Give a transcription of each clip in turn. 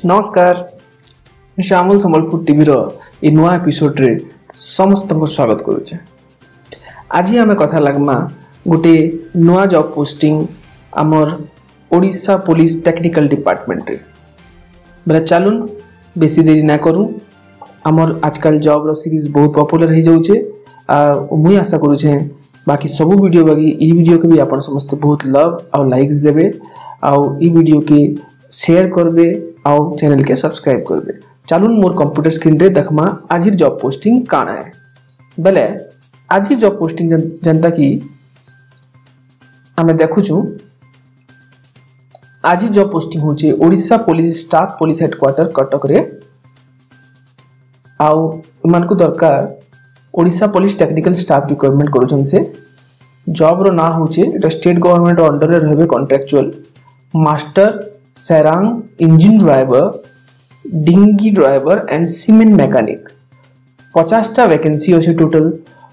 नमस्कार श्यामल संबलपुर टीवी रो नुआ एपिसोड रे समस्त को स्वागत करुचे। आज आम कथा लगमा गोटे नुआ जॉब पोस्टिंग आमर ओडिशा पुलिस टेक्निकल डिपार्टमेंट रे। बेला चलून बेसी देरी ना करूँ। आमर आजकल जॉब रो सीरीज बहुत पॉपुलर हो जाउछे। मुई आशा करुचे बाकी सब वीडियो बाकी ई वीडियो के भी आपण समस्त बहुत लव और लाइक्स देबे और ई वीडियो के शेयर करबे और चैनल के सब्सक्राइब करबे। चलून मोर कंप्यूटर स्क्रीन रे देखमा आज जॉब पोस्टिंग काना है। बेले आज जॉब पोस्टिंग जनता की आमे देखुछु। आज जॉब पोस्टिंग होचे Odisha police staff police headquarter Cuttack रे। आउ मान को दरकार Odisha police technical staff requirement करूछन से। जॉब रो ना होचे एटा स्टेट गवर्नमेंट अंडर रे रहबे कॉन्ट्रैक्चुअल मास्टर सेरांग engine driver dinghy driver and cement mechanic 50टा वैकेंसी अछि टोटल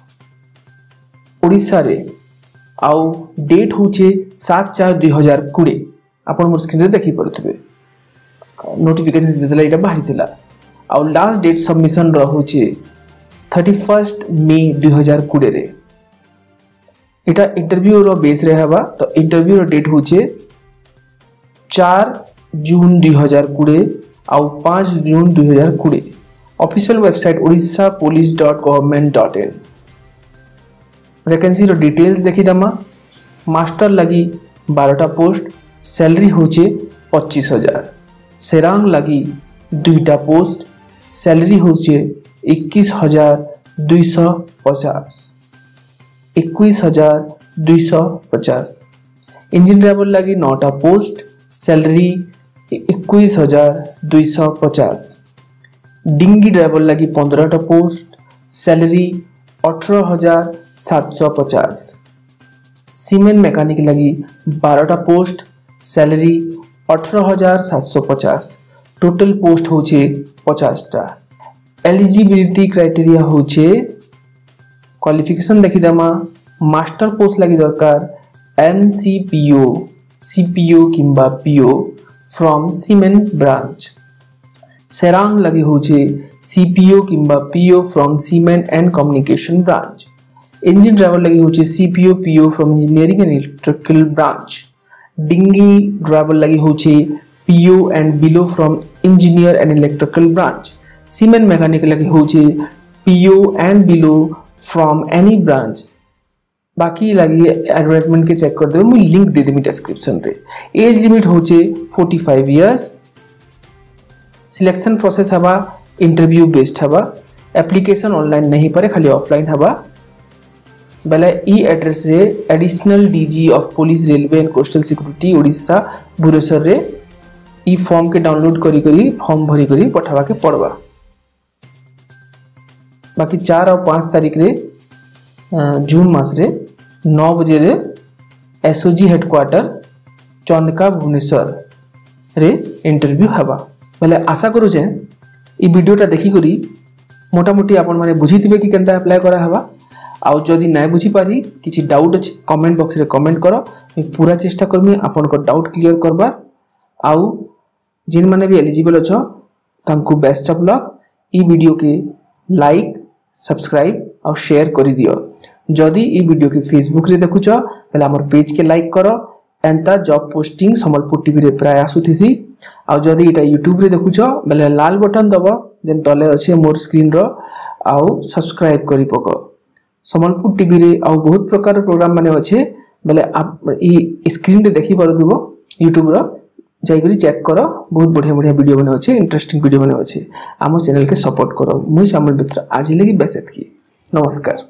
ओडिशा रे। आउ डेट होचे 7/4/2020। आपण मोर स्क्रीन रे देखि परथबे नोटिफिकेशन देला इटा बाहरी थिला। आउ लास्ट डेट सबमिशन रहुचे 31 मई 2020 रे। इटा इंटरव्यू रो बेस रे हवा। तो इंटरव्यू रो डेट होचे 4 जून 2020 और 5 जून 2020। Official website odishapolice.government.in। वैकेंसी रो डिटेल्स देखी दमा। मास्टर लगी 12टा पोस्ट, सैलरी होचे 25,000। सेरांग लगी 2टा पोस्ट, सैलरी होचे 21,250। 21,250। इंजिन ड्राइवर लगी 9टा पोस्ट, सैलरी 21,250। डिंगी ड्राइवर लगी 15टा पोस्ट, सैलरी 18,750। सीमेंट मैकेनिक लगी 12टा पोस्ट, सैलरी 18,750। टोटल पोस्ट होचे 50टा। एलिजिबिलिटी क्राइटेरिया होचे क्वालिफिकेशन देखी दमा। मास्टर पोस्ट लगी दरकार MCPO CPO किंबा PO फ्रॉम सीमेंट ब्रांच। सेरांग लगी होचे CPO किंबा PO from cement and communication ब्रांच। इंजिन ड्राइवर लगी होचे CPO PO from engineering and electrical ब्रांच। डिंगी ड्राइवर लगी होचे PO and below from engineer and electrical ब्रांच। सीमेंट मैकेनिक लगी होचे PO and below from any ब्रांच। बाकी लगी एडवर्टाइजमेंट के चेक कर देबे। मुझे लिंक दे देबी डिस्क्रिप्शन रे। एज लिमिट होचे 45 इयर्स। सिलेक्शन प्रोसेस हवा इंटरव्यू बेस्ड हवा। एप्लीकेशन ऑनलाइन नहीं परे खाली ऑफलाइन हवा। बेले ई एड्रेस रे additional DG of police railway and coastal security Odisha Bhubaneswar रे ई फॉर्म के डाउनलोड करी फॉर्म भरी करी पठावा के पड़वा। बाकी 4 और 5 तारीख रे जून मास रे 9 बजे रे SOG हेडक्वार्टर चंदका भुवनेश्वर रे इंटरव्यू हवा। बेले आशा करू जे ई वीडियोटा देखि करी मोटा मोटी आपण माने बुझिथिबे कि केनता अप्लाई करा हवा। आ जदि नाय बुझी पारी किछि डाउट अछि कमेंट बॉक्स रे कमेंट करो। मैं पूरा चेष्टा करमी आपण को डाउट क्लियर करबा। आउ जिन माने भी एलिजिबल अछ तांकु बेस्ट ऑफ लक। ई वीडियो के लाइक सब्सक्राइब और शेयर करी दियो। जदि ई वीडियो के फेसबुक रे देखुछ पहले हमर पेज के लाइक करो। एंता जॉब पोस्टिंग संबलपुर टीवी रे प्राय आसुथिसी। आ जदि इटा यूट्यूब रे देखुछ बेले लाल बटन दबो जेन तले अछि मोर स्क्रीन रो आउ सब्सक्राइब करी पको। संबलपुर टीवी रे आउ बहुत प्रकार प्रोग्राम माने अछि बेले आप ई स्क्रीन रे देखि परथुबो यूट्यूब रो जाई करी चेक करो। बहुत बढ़िया बढ़िया वीडियो बने अछि इंटरेस्टिंग वीडियो बने अछि। आम चैनल के सपोर्ट करो। मुई श्यामल मित्र आज लगी बेस एतकी। नमस्कार।